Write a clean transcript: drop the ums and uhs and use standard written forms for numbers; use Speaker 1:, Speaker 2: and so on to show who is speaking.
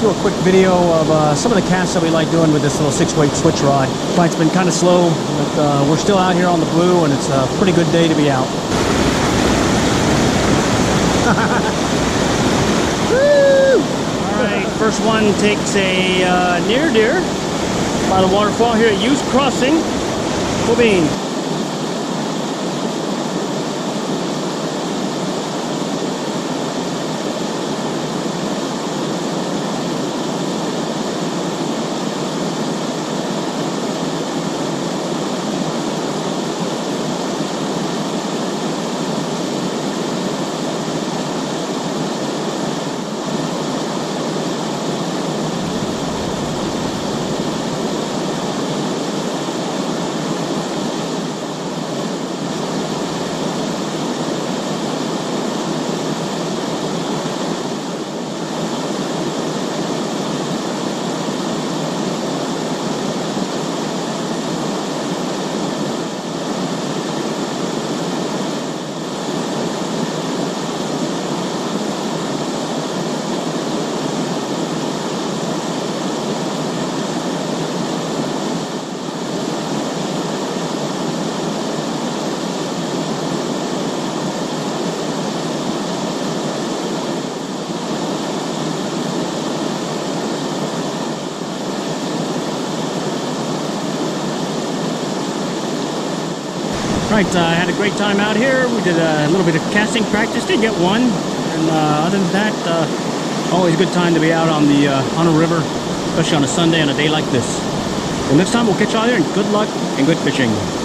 Speaker 1: do a quick video of some of the casts that we like doing with this little 6-weight switch rod. Flight's been kind of slow, but we're still out here on the Blue, and it's a pretty good day to be out. Woo! All right, first one takes a near deer by the waterfall here at Hughes Crossing, Quabbin. Right, I had a great time out here. We did a little bit of casting practice, did get one, and other than that, always a good time to be out on a river, especially on a Sunday on a day like this. Well, next time we'll catch you out here, and good luck and good fishing.